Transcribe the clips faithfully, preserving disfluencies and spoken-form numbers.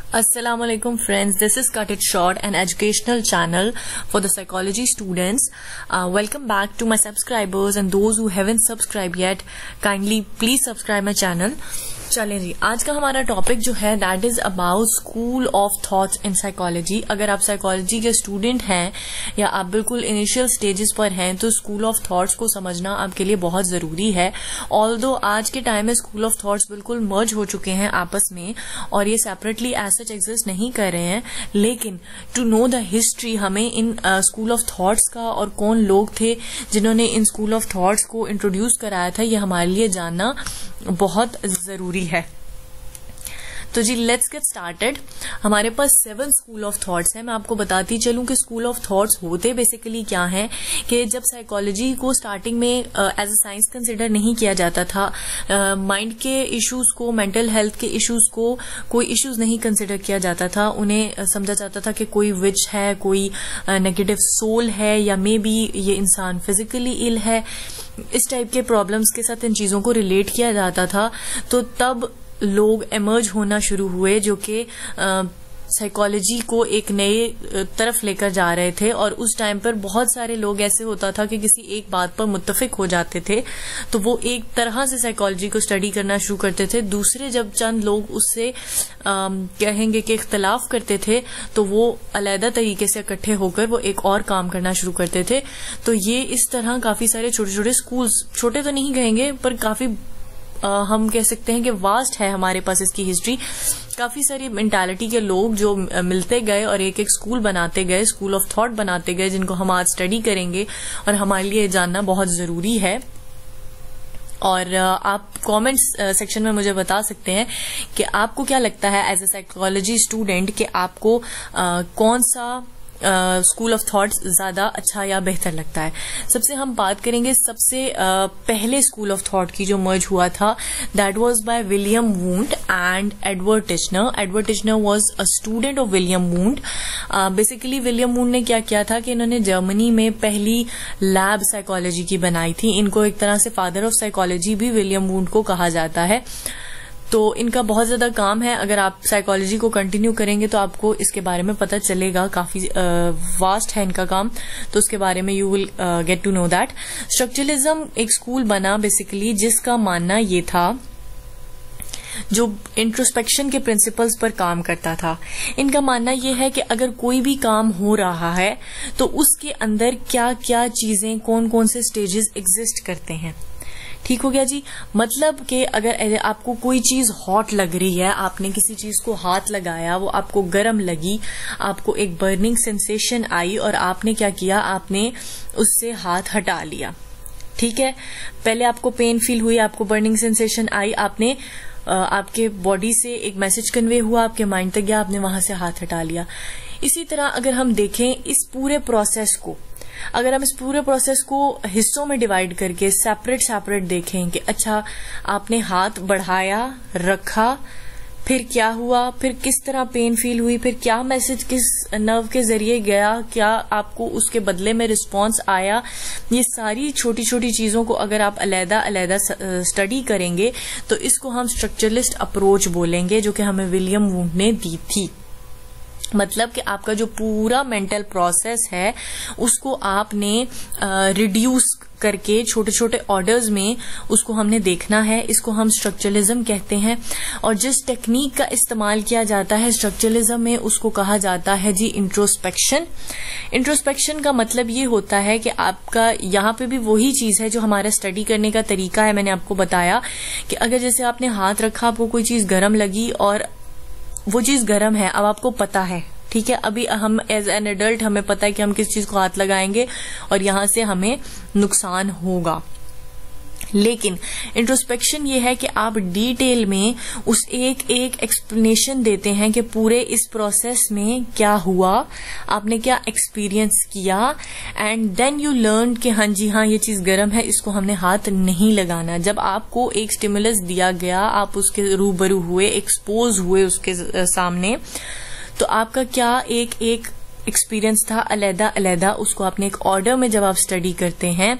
Assalamu alaikum friends, this is Cut It Short, an educational channel for the psychology students. Uh, welcome back to my subscribers and those who haven't subscribed yet, kindly please subscribe my channel. چلیں جی, آج کا ہمارا topic جو ہے that is about school of thoughts in psychology. اگر آپ psychology کے student ہیں یا آپ بالکل انیشیل اسٹیجز پر ہیں تو اسکول آف تھاٹس کو سمجھنا آپ کے لیے بہت ضروری ہے. آلدو آج کے ٹائم میں اسکول آف تھاٹس بالکل مرج ہو چکے ہیں آپس میں اور یہ سیپریٹلی ایز سچ ایگزسٹ نہیں کر رہے ہیں, لیکن ٹو نو دا ہسٹری ہمیں ان اسکول آف تھاٹس کا اور کون لوگ تھے جنہوں نے ان اسکول آف تھاٹس کو انٹروڈیوس کرایا تھا, یہ ہمارے لیے جاننا بہت ضروری ہے. تو جی لیٹس گیٹ اسٹارٹیڈ. ہمارے پاس سیون اسکول آف تھاٹس ہیں. میں آپ کو بتاتی چلوں کہ اسکول آف تھاٹس ہوتے بیسیکلی کیا ہیں. کہ جب سائیکالوجی کو اسٹارٹنگ میں ایز اے سائنس کنسیڈر نہیں کیا جاتا تھا, مائنڈ کے ایشوز کو, مینٹل ہیلتھ کے ایشوز کو کوئی ایشوز نہیں کنسیڈر کیا جاتا تھا. انہیں سمجھا جاتا تھا کہ کوئی وچ ہے, کوئی نیگیٹو سول ہے, یا مے بی یہ انسان فزیکلی ال ہے. اس ٹائپ کے پرابلمس کے ساتھ ان چیزوں کو ریلیٹ کیا جاتا تھا. تو تب لوگ ایمرج ہونا شروع ہوئے جو کہ سائیکالوجی کو ایک نئے طرف لے کر جا رہے تھے. اور اس ٹائم پر بہت سارے لوگ ایسے ہوتا تھا کہ کسی ایک بات پر متفق ہو جاتے تھے تو وہ ایک طرح سے سائیکالوجی کو اسٹڈی کرنا شروع کرتے تھے. دوسرے جب چند لوگ اس سے کہیں گے کہ اختلاف کرتے تھے تو وہ علیحدہ طریقے سے اکٹھے ہو کر وہ ایک اور کام کرنا شروع کرتے تھے. تو یہ اس طرح کافی سارے چھوٹے چھوٹے اسکولس, چھوٹے تو نہیں کہیں گے پر کافی ہم کہہ سکتے ہیں کہ واسٹ ہے ہمارے پاس اس کی ہسٹری. کافی ساری مینٹالٹی کے لوگ جو ملتے گئے اور ایک ایک اسکول بناتے گئے, اسکول آف تھاٹ بناتے گئے, جن کو ہم آج اسٹڈی کریں گے اور ہمارے لیے جاننا بہت ضروری ہے. اور آپ کامنٹس سیکشن میں مجھے بتا سکتے ہیں کہ آپ کو کیا لگتا ہے ایز اے سائیکالوجی اسٹوڈینٹ کہ آپ کو کون سا اسکول آف تھاٹس زیادہ اچھا یا بہتر لگتا ہے. سب سے ہم بات کریں گے سب سے پہلے اسکول آف تھاٹ کی جو مرج ہوا تھا, that was by William Wundt and Edward Titchener. Edward Titchener was a student of William Wundt. Basically William Wundt نے کیا کیا تھا کہ انہوں نے جرمنی میں پہلی لیب سائیکالوجی کی بنائی تھی. ان کو ایک طرح سے فادر آف سائیکالوجی بھی ولیم وونٹ کو کہا جاتا ہے. تو ان کا بہت زیادہ کام ہے. اگر آپ سائیکالوجی کو کنٹینیو کریں گے تو آپ کو اس کے بارے میں پتہ چلے گا, کافی واسٹ ہے ان کا کام, تو اس کے بارے میں you will get to know that. Structuralism ایک اسکول بنا بیسیکلی جس کا ماننا یہ تھا, جو انٹروسپیکشن کے پرنسپلز پر کام کرتا تھا. ان کا ماننا یہ ہے کہ اگر کوئی بھی کام ہو رہا ہے تو اس کے اندر کیا کیا چیزیں, کون کون سے اسٹیجز ایگزسٹ کرتے ہیں. ٹھیک ہو گیا جی. مطلب کہ اگر آپ کو کوئی چیز ہاٹ لگ رہی ہے, آپ نے کسی چیز کو ہاتھ لگایا, وہ آپ کو گرم لگی, آپ کو ایک برننگ سینسیشن آئی اور آپ نے کیا کیا, آپ نے اس سے ہاتھ ہٹا لیا. ٹھیک ہے, پہلے آپ کو پین فیل ہوئی, آپ کو برننگ سینسیشن آئی, آپ نے آپ کے باڈی سے ایک میسج کنوے ہوا, آپ کے مائنڈ تک گیا, آپ نے وہاں سے ہاتھ ہٹا لیا. اسی طرح اگر ہم دیکھیں اس پورے پروسیس کو, اگر ہم اس پورے پروسیس کو حصوں میں ڈیوائڈ کر کے سیپریٹ سیپریٹ دیکھیں کہ اچھا آپ نے ہاتھ بڑھایا, رکھا, پھر کیا ہوا, پھر کس طرح پین فیل ہوئی, پھر کیا میسج کس نرو کے ذریعے گیا, کیا آپ کو اس کے بدلے میں رسپانس آیا, یہ ساری چھوٹی چھوٹی چیزوں کو اگر آپ علیحدہ علیحدہ اسٹڈی کریں گے تو اس کو ہم اسٹرکچرلسٹ اپروچ بولیں گے, جو کہ ہمیں ولیم وونٹ نے دی تھی. مطلب کہ آپ کا جو پورا مینٹل پروسیس ہے اس کو آپ نے ریڈیوس کر کے چھوٹے چھوٹے آرڈرز میں اس کو ہم نے دیکھنا ہے. اس کو ہم اسٹرکچرلزم کہتے ہیں. اور جس ٹیکنیک کا استعمال کیا جاتا ہے اسٹرکچرلزم میں اس کو کہا جاتا ہے جی انٹروسپیکشن. انٹروسپیکشن کا مطلب یہ ہوتا ہے کہ آپ کا یہاں پہ بھی وہی چیز ہے جو ہمارا اسٹڈی کرنے کا طریقہ ہے. میں نے آپ کو بتایا کہ اگر جیسے آپ نے ہاتھ رکھا, آپ کو کوئی چیز گرم لگی اور وہ چیز گرم ہے, اب آپ کو پتا ہے, ٹھیک ہے, ابھی ہم ایز این ایڈلٹ ہمیں پتا ہے کہ ہم کس چیز کو ہاتھ لگائیں گے اور یہاں سے ہمیں نقصان ہوگا. لیکن انٹروسپیکشن یہ ہے کہ آپ ڈیٹیل میں اس ایک ایک ایکسپلینیشن دیتے ہیں کہ پورے اس پروسیس میں کیا ہوا, آپ نے کیا ایکسپیرئنس کیا, اینڈ دین یو لرن کہ ہاں جی ہاں یہ چیز گرم ہے, اس کو ہم نے ہاتھ نہیں لگانا. جب آپ کو ایک اسٹیمولس دیا گیا, آپ اس کے روبرو ہوئے, ایکسپوز ہوئے اس کے سامنے, تو آپ کا کیا ایک ایک ایکسپیرئنس تھا علیحدہ علیحدہ, اس کو آپ نے ایک آرڈر میں جب آپ اسٹڈی کرتے ہیں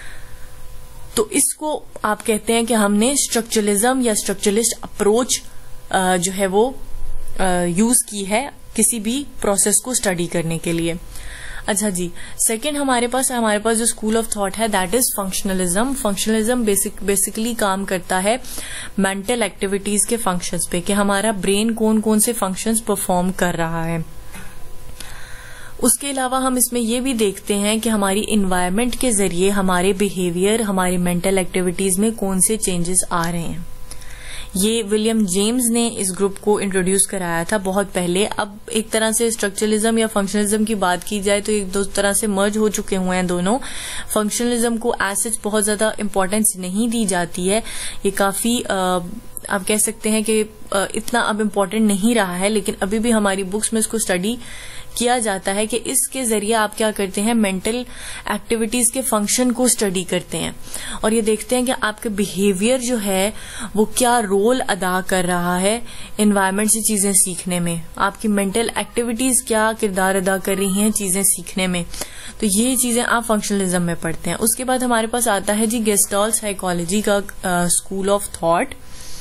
تو اس کو آپ کہتے ہیں کہ ہم نے اسٹرکچرلزم یا اسٹرکچرلسٹ اپروچ جو ہے وہ یوز کی ہے کسی بھی پروسیس کو اسٹڈی کرنے کے لیے. اچھا جی, سیکنڈ ہمارے پاس ہمارے پاس جو اسکول آف تھاٹ ہے that is functionalism. Functionalism basically کام کرتا ہے مینٹل ایکٹیویٹیز کے فنکشنز پہ, کہ ہمارا برین کون کون سے فنکشنز پرفارم کر رہا ہے. اس کے علاوہ ہم اس میں یہ بھی دیکھتے ہیں کہ ہماری انوائرمنٹ کے ذریعے ہمارے بیہیویئر, ہماری مینٹل ایکٹیویٹیز میں کون سے چینجز آ رہے ہیں. یہ ولیم جیمز نے اس گروپ کو انٹروڈیوس کرایا تھا بہت پہلے. اب ایک طرح سے اسٹرکچرلزم یا فنکشنلزم کی بات کی جائے تو ایک دو طرح سے مرج ہو چکے ہوئے ہیں دونوں. فنکشنلزم کو ایز سچ بہت زیادہ امپورٹینس نہیں دی جاتی ہے, یہ کافی آپ کہہ سکتے ہیں کہ اتنا اب امپورٹنٹ نہیں رہا ہے, لیکن ابھی بھی ہماری بکس میں اس کو اسٹڈی کیا جاتا ہے کہ اس کے ذریعے آپ کیا کرتے ہیں, مینٹل ایکٹیویٹیز کے فنکشن کو اسٹڈی کرتے ہیں اور یہ دیکھتے ہیں کہ آپ کے بیہیویئر جو ہے وہ کیا رول ادا کر رہا ہے انوائرمنٹ سے چیزیں سیکھنے میں, آپ کی مینٹل ایکٹیویٹیز کیا کردار ادا کر رہی ہیں چیزیں سیکھنے میں. تو یہ چیزیں آپ فنکشنلزم میں پڑھتے ہیں. اس کے بعد ہمارے پاس آتا ہے جی گیسٹال سائیکالوجی کا school of thought.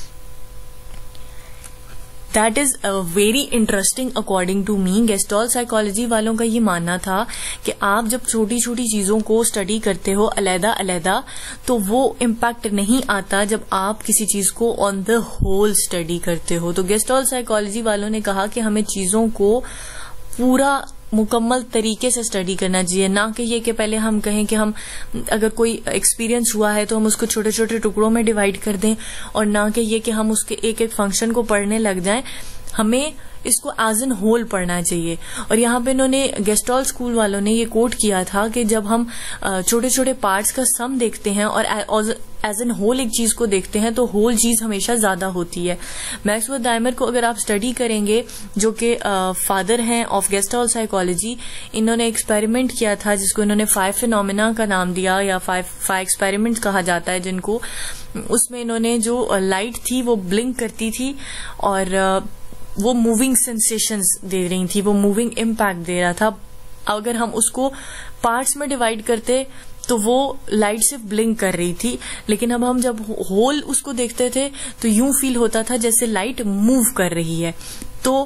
That is very interesting according to me. Gestalt psychology والوں کا یہ ماننا تھا کہ آپ جب چھوٹی چھوٹی چیزوں کو اسٹڈی کرتے ہو علیحدہ علیحدہ تو وہ امپیکٹ نہیں آتا جب آپ کسی چیز کو آن دا ہول اسٹڈی کرتے ہو. تو گیسٹال سائیکالوجی والوں نے کہا کہ ہمیں چیزوں کو پورا مکمل طریقے سے اسٹڈی کرنا چاہیے, نہ کہ یہ کہ پہلے ہم کہیں کہ ہم اگر کوئی ایکسپیرینس ہوا ہے تو ہم اس کو چھوٹے چھوٹے ٹکڑوں میں ڈیوائڈ کر دیں, اور نہ کہ یہ کہ ہم اس کے ایک ایک فنکشن کو پڑھنے لگ جائیں. ہمیں اس کو ایز این ہول پڑھنا چاہیے. اور یہاں پہ انہوں نے گیسٹال اسکول والوں نے یہ کوٹ کیا تھا کہ جب ہم چھوٹے چھوٹے پارٹس کا سم دیکھتے ہیں اور ایز این ہول ایک چیز کو دیکھتے ہیں تو ہول چیز ہمیشہ زیادہ ہوتی ہے. میکسویل ڈائمر کو اگر آپ اسٹڈی کریں گے, جو کہ فادر ہیں آف گیسٹال سائیکالوجی, انہوں نے ایکسپیریمنٹ کیا تھا جس کو انہوں نے فائیو فینومینا کا نام دیا, یا فائیو فائیو ایکسپیریمنٹ کہا جاتا ہے جن کو. اس میں انہوں نے جو لائٹ تھی وہ بلنک کرتی تھی اور وہ موونگ سینسیشنز دے رہی تھی, وہ موونگ امپیکٹ دے رہا تھا. اگر ہم اس کو پارٹس میں ڈیوائڈ کرتے تو وہ لائٹ صرف بلنک کر رہی تھی, لیکن اب ہم جب ہول اس کو دیکھتے تھے تو یوں فیل ہوتا تھا جیسے لائٹ موو کر رہی ہے. تو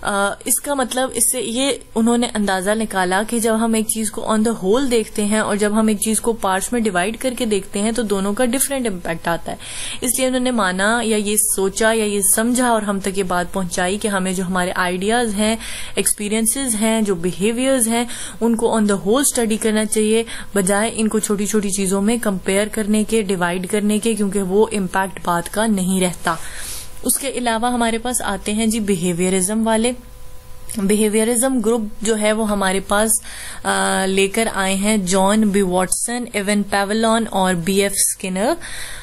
اس کا مطلب اس سے یہ انہوں نے اندازہ نکالا کہ جب ہم ایک چیز کو آن دا ہول دیکھتے ہیں اور جب ہم ایک چیز کو پارٹس میں ڈیوائڈ کر کے دیکھتے ہیں تو دونوں کا ڈفرینٹ امپیکٹ آتا ہے. اس لیے انہوں نے مانا یا یہ سوچا یا یہ سمجھا اور ہم تک یہ بات پہنچائی کہ ہمیں جو ہمارے آئیڈیاز ہیں, ایکسپیرینسز ہیں, جو بیہیویئرز ہیں, ان کو آن دا ہول اسٹڈی کرنا چاہیے بجائے ان کو چھوٹی چھوٹی چیزوں میں کمپیئر کرنے کے, ڈیوائڈ کرنے کے, کیونکہ وہ امپیکٹ بات کا نہیں رہتا. اس کے علاوہ ہمارے پاس آتے ہیں جی بیہیویئرزم والے. بیہیویئرزم گروپ جو ہے وہ ہمارے پاس آ, لے کر آئے ہیں John B Watson, Ivan Pavlov اور بی ایف اسکنر.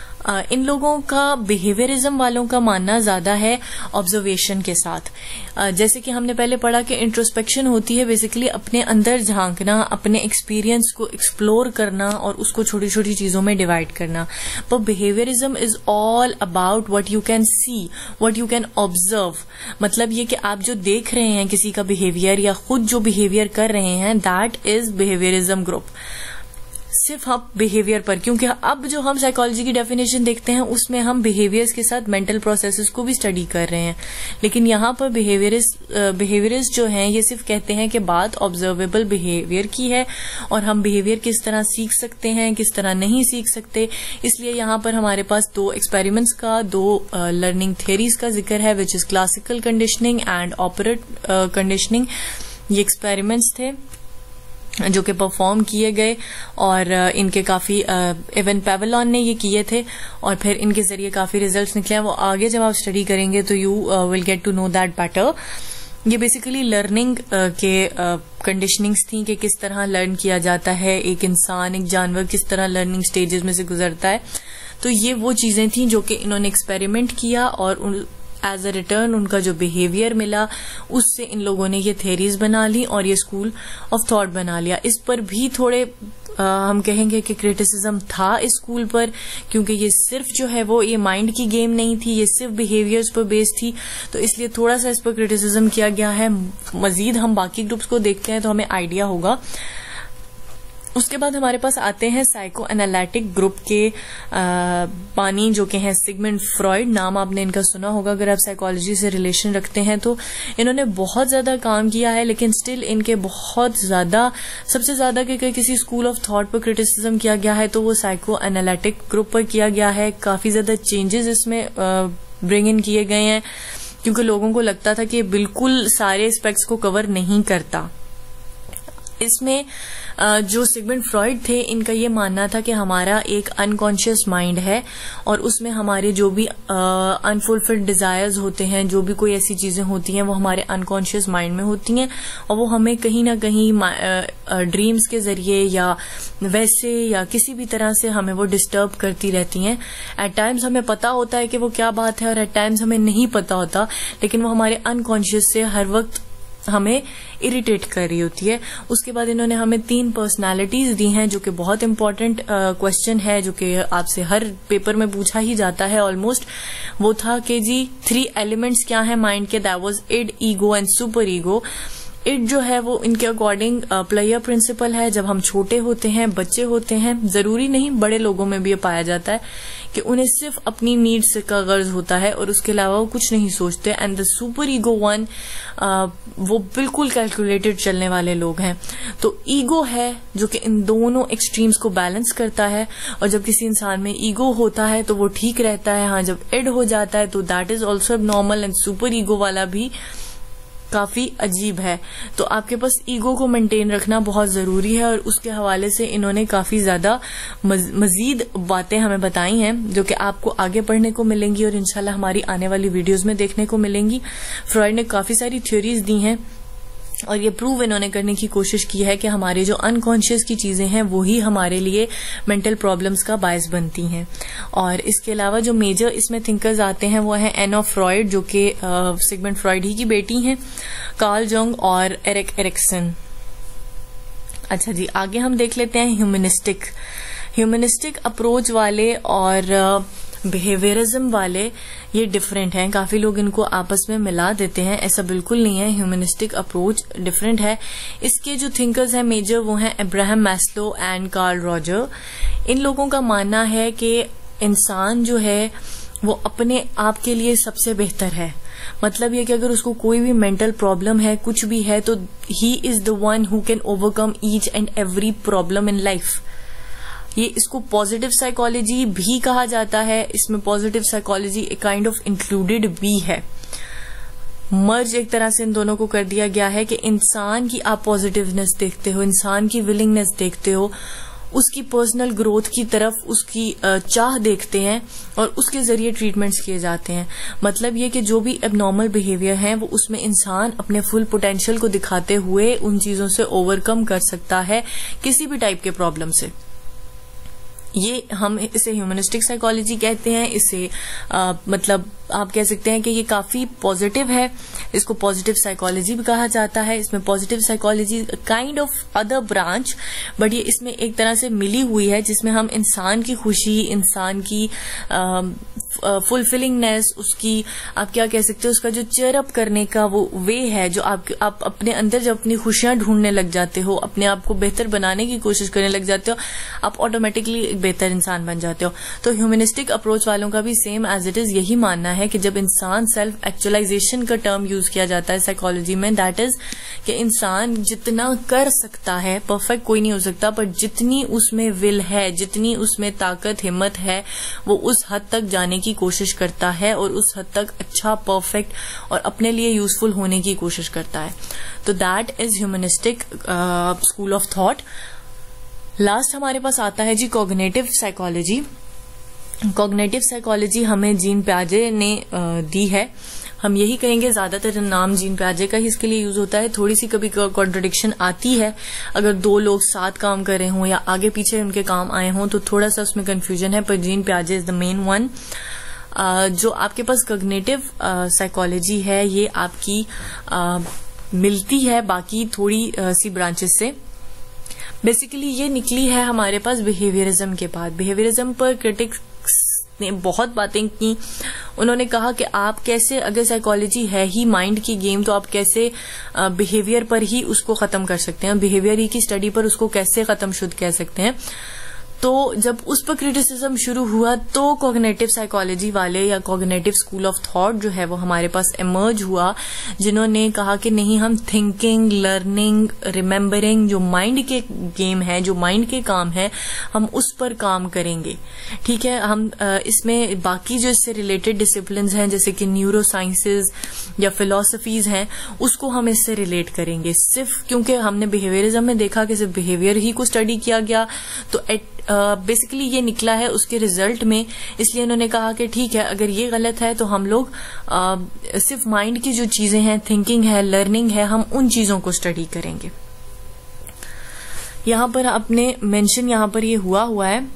ان لوگوں کا بیہیویئرزم والوں کا ماننا زیادہ ہے آبزرویشن کے ساتھ. جیسے کہ ہم نے پہلے پڑھا کہ انٹروسپیکشن ہوتی ہے بیسیکلی اپنے اندر جھانکنا, اپنے ایکسپیرینس کو ایکسپلور کرنا اور اس کو چھوٹی چھوٹی چیزوں میں ڈیوائڈ کرنا. But behaviourism is all about what you can see, what you can observe. مطلب یہ کہ آپ جو دیکھ رہے ہیں کسی کا بیہیویئر یا خود جو بیہیویئر کر رہے ہیں, دیٹ از بیہیویئرزم گروپ. صرف آپ بیہیویئر پر, کیونکہ اب جو ہم سائیکالوجی کی ڈیفینیشن دیکھتے ہیں اس میں ہم بیہیویئرز کے ساتھ مینٹل پروسیسز کو بھی اسٹڈی کر رہے ہیں, لیکن یہاں پر بیہیویئرز بیہیویئرز جو ہیں یہ صرف کہتے ہیں کہ بات آبزرویبل بیہیویئر کی ہے اور ہم بیہیویئر کس طرح سیکھ سکتے ہیں, کس طرح نہیں سیکھ سکتے. اس لیے یہاں پر ہمارے پاس دو ایکسپیریمنٹس کا, دو لرننگ تھیوریز کا ذکر ہے, which is classical conditioning and operant conditioning. یہ ایکسپیریمنٹس تھے جو کہ پرفارم کیے گئے اور ان کے کافی ایون پیولون نے یہ کیے تھے اور پھر ان کے ذریعے کافی ریزلٹس نکلے ہیں. وہ آگے جب آپ اسٹڈی کریں گے تو you will get to know that better. یہ بیسیکلی لرننگ کے کنڈیشننگس تھیں کہ کس طرح لرن کیا جاتا ہے, ایک انسان, ایک جانور کس طرح لرننگ سٹیجز میں سے گزرتا ہے. تو یہ وہ چیزیں تھیں جو کہ انہوں نے ایکسپیریمنٹ کیا اور ایز اے ریٹرن ان کا جو بیہیویئر ملا اس سے ان لوگوں نے یہ تھیریز بنا لی اور یہ اسکول آف تھاٹ بنا لیا. اس پر بھی تھوڑے آ, ہم کہیں گے کہ کریٹیسزم تھا اس اسکول پر, کیونکہ یہ صرف جو ہے وہ یہ مائنڈ کی گیم نہیں تھی, یہ صرف بیہیویئرز پر بیس تھی, تو اس لیے تھوڑا سا اس پر کریٹیسزم کیا گیا ہے. مزید ہم باقی گروپس کو دیکھتے ہیں تو ہمیں آئیڈیا ہوگا. اس کے بعد ہمارے پاس آتے ہیں سائیکو انالیٹک گروپ کے بانی جو کہ ہیں سگمنڈ فرائڈ. نام آپ نے ان کا سنا ہوگا اگر آپ سائیکالوجی سے ریلیشن رکھتے ہیں تو. انہوں نے بہت زیادہ کام کیا ہے لیکن سٹل ان کے بہت زیادہ سب سے زیادہ کہ کسی اسکول آف تھاٹ پر کرٹیسزم کیا گیا ہے تو وہ سائیکو انالیٹک گروپ پر کیا گیا ہے. کافی زیادہ چینجز اس میں برنگ ان کیے گئے ہیں کیونکہ لوگوں کو لگتا تھا کہ بالکل سارے اسپیکٹس کو کور نہیں کرتا. اس میں جو سگمنڈ فرائڈ تھے ان کا یہ ماننا تھا کہ ہمارا ایک انکانشیس مائنڈ ہے اور اس میں ہمارے جو بھی انفلفلڈ ڈیزائرز ہوتے ہیں, جو بھی کوئی ایسی چیزیں ہوتی ہیں وہ ہمارے انکانشیس مائنڈ میں ہوتی ہیں اور وہ ہمیں کہیں نہ کہیں ڈریمز کے ذریعے یا ویسے یا کسی بھی طرح سے ہمیں وہ ڈسٹرب کرتی رہتی ہیں. ایٹ ٹائمز ہمیں پتا ہوتا ہے کہ وہ کیا بات ہے اور ایٹ ٹائمز ہمیں نہیں پتا ہوتا, لیکن وہ ہمارے انکانشیس سے ہر وقت ہمیں اریٹیٹ کر رہی ہوتی ہے. اس کے بعد انہوں نے ہمیں تین پرسنالٹیز دی ہیں جو کہ بہت امپورٹنٹ کوشچن ہے جو کہ آپ سے ہر پیپر میں پوچھا ہی جاتا ہے آلموسٹ. وہ تھا کہ جی تھری ایلیمنٹس کیا ہیں مائنڈ کے, that was id, ego and super ego. Id جو ہے وہ ان کے اکارڈنگ پلیئر پرنسپل ہے. جب ہم چھوٹے ہوتے ہیں, بچے ہوتے ہیں, ضروری نہیں بڑے لوگوں میں بھی یہ پایا جاتا ہے کہ انہیں صرف اپنی نیڈس کا غرض ہوتا ہے اور اس کے علاوہ وہ کچھ نہیں سوچتے. And the super ego one, وہ بالکل کیلکولیٹڈ چلنے والے لوگ ہیں. تو ایگو ہے جو کہ ان دونوں ایکسٹریمز کو بیلنس کرتا ہے اور جب کسی انسان میں ایگو ہوتا ہے تو وہ ٹھیک رہتا ہے. ہاں جب ایڈ ہو جاتا ہے تو that is also abnormal. And super ego والا بھی کافی عجیب ہے. تو آپ کے پاس ایگو کو مینٹین رکھنا بہت ضروری ہے اور اس کے حوالے سے انہوں نے کافی زیادہ مزید باتیں ہمیں بتائی ہیں جو کہ آپ کو آگے پڑھنے کو ملیں گی اور انشاءاللہ ہماری آنے والی ویڈیوز میں دیکھنے کو ملیں گی. فرائڈ نے کافی ساری تھیوریز دی ہیں اور یہ پروو انہوں نے کرنے کی کوشش کی ہے کہ ہمارے جو انکانشیس کی چیزیں ہیں وہی ہمارے لیے مینٹل پرابلمس کا باعث بنتی ہیں. اور اس کے علاوہ جو میجر اس میں تھنکرز آتے ہیں وہ ہیں اینا فرائڈ جو کہ سگمنڈ فرائڈ ہی کی بیٹی ہیں, کارل جنگ اور ایرک ایرکسن. اچھا جی, آگے ہم دیکھ لیتے ہیں ہیومنسٹک. ہیومنسٹک اپروچ والے اور بہیویئرزم والے یہ ڈفرینٹ ہیں. کافی لوگ ان کو آپس میں ملا دیتے ہیں, ایسا بالکل نہیں ہے. ہیومنسٹک اپروچ ڈفرینٹ ہے. اس کے جو تھنکرز ہیں میجر وہ ہیں Abraham Maslow and Carl Roger. ان لوگوں کا ماننا ہے کہ انسان جو ہے وہ اپنے آپ کے لیے سب سے بہتر ہے. مطلب یہ کہ اگر اس کو کوئی بھی مینٹل پرابلم ہے, کچھ بھی ہے, تو he is the one who can overcome each and every problem in life. یہ اس کو پازیٹیو سائیکالوجی بھی کہا جاتا ہے. اس میں پازیٹیو سائیکالوجی ایک کائنڈ آف انکلوڈیڈ بھی ہے. مرج ایک طرح سے ان دونوں کو کر دیا گیا ہے کہ انسان کی آپ پازیٹیونیس دیکھتے ہو, انسان کی ولنگنیس دیکھتے ہو, اس کی پرسنل گروتھ کی طرف اس کی چاہ دیکھتے ہیں اور اس کے ذریعے ٹریٹمنٹس کیے جاتے ہیں. مطلب یہ کہ جو بھی اب نارمل بہیویئر ہیں وہ اس میں انسان اپنے فل پوٹینشیل کو دکھاتے ہوئے ان چیزوں سے اوور کم کر سکتا ہے کسی بھی ٹائپ کے پرابلم سے. یہ ہم اسے ہیومنسٹک سائیکالوجی کہتے ہیں. اسے آ, مطلب آپ کہہ سکتے ہیں کہ یہ کافی پازیٹیو ہے. اس کو پازیٹیو سائیکالوجی بھی کہا جاتا ہے. اس میں positive psychology kind of other branch, but یہ اس میں ایک طرح سے ملی ہوئی ہے جس میں ہم انسان کی خوشی, انسان کی فلفلنگنیس, اس کی آپ کیا کہہ سکتے ہیں اس کا جو چیئر اپ کرنے کا وہ وے ہے, جو آپ آپ اپنے اندر جب اپنی خوشیاں ڈھونڈنے لگ جاتے ہو, اپنے آپ کو بہتر بنانے کی کوشش کرنے لگ جاتے ہو, آپ آٹومیٹکلی ایک بہتر انسان بن جاتے ہو. تو ہیومنسٹک اپروچ والوں کا بھی سیم ایز اٹ از یہی ماننا ہے کہ جب انسان سیلف ایکچولائزیشن کا ٹرم یوز کیا جاتا ہے سائیکالوجی میں, دیٹ از کہ انسان جتنا کر سکتا ہے, پرفیکٹ کوئی نہیں ہو سکتا, پر جتنی اس میں ول ہے, جتنی اس میں طاقت ہمت ہے, وہ اس حد تک جانے کی کوشش کرتا ہے اور اس حد تک اچھا, پرفیکٹ اور اپنے لیے یوزفل ہونے کی کوشش کرتا ہے. تو that is humanistic school of thought. Last ہمارے پاس آتا ہے جی کوگنیٹو سائیکالوجی. کوگنیٹو سائیکالوجی ہمیں جین پیاجے نے دی ہے. ہم یہی کہیں گے, زیادہ تر نام جین پیاجے کا ہی اس کے لیے یوز ہوتا ہے. تھوڑی سی کبھی کانٹرڈکشن آتی ہے اگر دو لوگ ساتھ کام کر رہے ہوں یا آگے پیچھے ان کے کام آئے ہوں تو تھوڑا سا اس میں کنفیوژن ہے, پر جین پیاجے از دا مین ون. جو آپ کے پاس کوگنیٹو سائیکالوجی ہے یہ آپ کی ملتی ہے باقی تھوڑی سی برانچز سے. بیسیکلی یہ نکلی ہے ہمارے پاس بہیویئرزم کے بعد. بہیویئرزم پر کرٹکس نے بہت باتیں کی. انہوں نے کہا کہ آپ کیسے, اگر سائیکالوجی ہے ہی مائنڈ کی گیم, تو آپ کیسے بیہیویئر پر ہی اس کو ختم کر سکتے ہیں, بیہیویئر ہی کی اسٹڈی پر اس کو کیسے ختم شد کہہ سکتے ہیں. تو جب اس پر کریٹیسزم شروع ہوا تو کوگنیٹو سائیکالوجی والے یا کوگنیٹو اسکول آف تھاٹ جو ہے وہ ہمارے پاس ایمرج ہوا, جنہوں نے کہا کہ نہیں, ہم تھنکنگ, لرننگ, ریممبرنگ, جو مائنڈ کے گیم ہے, جو مائنڈ کے کام ہے, ہم اس پر کام کریں گے. ٹھیک ہے, ہم اس میں باقی جو اس سے ریلیٹڈ ڈسپلنز ہیں جیسے کہ نیورو سائنسز یا فلاسفیز ہیں, اس کو ہم اس سے ریلیٹ کریں گے. صرف کیونکہ ہم نے بیہیویئرزم میں دیکھا کہ صرف بیہیویئر ہی کو اسٹڈی کیا گیا, تو بیسیکلی uh, یہ نکلا ہے اس کے ریزلٹ میں. اس لیے انہوں نے کہا کہ ٹھیک ہے, اگر یہ غلط ہے تو ہم لوگ uh, صرف مائنڈ کی جو چیزیں ہیں, تھنکنگ ہے, لرننگ ہے, ہم ان چیزوں کو اسٹڈی کریں گے. یہاں پر اپنے مینشن یہاں پر یہ ہوا ہوا ہے,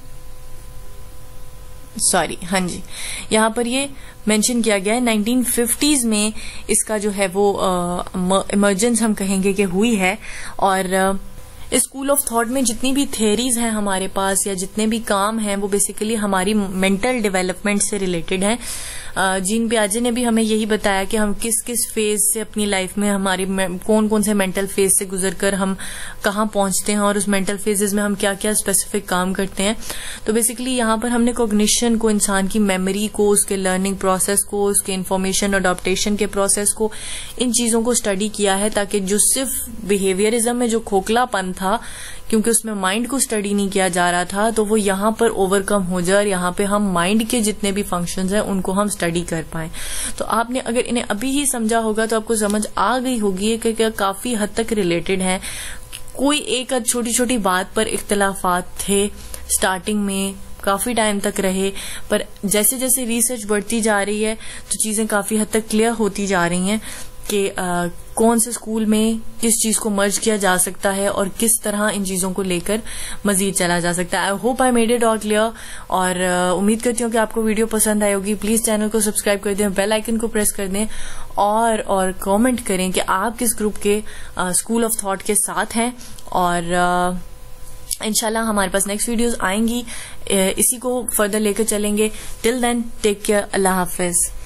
سوری, ہاں جی, یہاں پر یہ مینشن کیا گیا ہے نائنٹین ففٹیز میں اس کا جو ہے وہ ایمرجنس ہم کہیں گے کہ ہوئی ہے. اور اسکول آف تھاٹ میں جتنی بھی تھیریز ہیں ہمارے پاس یا جتنے بھی کام ہیں وہ بیسیکلی ہماری مینٹل ڈیولپمنٹ سے ریلیٹڈ ہیں. جین پیاجے نے بھی ہمیں یہی بتایا کہ ہم کس کس فیز سے اپنی لائف میں, ہماری کون کون سے مینٹل فیز سے گزر کر ہم کہاں پہنچتے ہیں اور اس مینٹل فیزز میں ہم کیا کیا اسپیسیفک کام کرتے ہیں. تو بیسیکلی یہاں پر ہم نے کوگنیشن کو, انسان کی میموری کو, اس کے لرننگ پروسیس کو, اس کے انفارمیشن اڈاپٹیشن کے پروسیس کو, ان چیزوں کو اسٹڈی کیا ہے تاکہ جو صرف بیہیویئرزم میں جو کھوکھلا پن تھا, کیونکہ اس میں مائنڈ کو اسٹڈی نہیں کیا جا رہا تھا, تو وہ یہاں پر اوور کم ہو جائے اور یہاں پہ ہم مائنڈ کے جتنے بھی فنکشنز ہیں ان کو ہم اسٹڈی کر پائیں. تو آپ نے اگر انہیں ابھی ہی سمجھا ہوگا تو آپ کو سمجھ آ گئی ہوگی کہ کیا کافی حد تک ریلیٹڈ ہیں. کوئی ایک چھوٹی چھوٹی بات پر اختلافات تھے اسٹارٹنگ میں, کافی ٹائم تک رہے, پر جیسے جیسے ریسرچ بڑھتی جا رہی ہے تو چیزیں کافی حد تک کلیئر ہوتی جا رہی ہیں کہ آ, کون سے اسکول میں کس چیز کو مرج کیا جا سکتا ہے اور کس طرح ان چیزوں کو لے کر مزید چلا جا سکتا ہے. I hope I made it all clear, اور امید کرتی ہوں کہ آپ کو ویڈیو پسند آئی ہوگی. پلیز چینل کو سبسکرائب کر دیں, بیل آئیکن کو پریس کر دیں, اور اور کامنٹ کریں کہ آپ کس گروپ کے اسکول آف تھاٹ کے ساتھ ہیں. اور انشاءاللہ ہمارے پاس نیکسٹ ویڈیوز آئیں گی, اسی کو فردر لے کر چلیں گے. ٹل دین ٹیک کیئر, اللہ حافظ.